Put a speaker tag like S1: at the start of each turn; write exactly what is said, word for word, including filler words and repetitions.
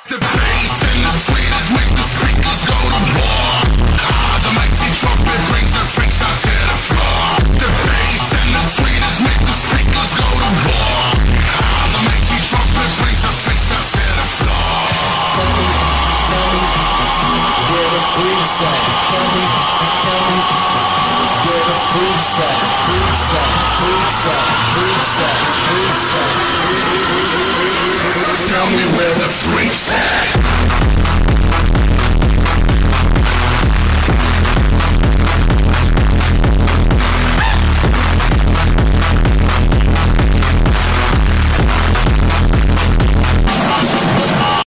S1: The bass and the tweeters make the speakers go to war. Ah, the mighty trumpet brings the freaks out to the floor. The bass and the tweeters make the speakers go to war. Ah, the mighty trumpet brings the freaks out to the floor.
S2: Tell me, tell me, where the freaks at? Tell me, tell me, where the freaks at? Freaks at, freaks at, freaks at, freaks at.
S1: Tell me where the freaks at.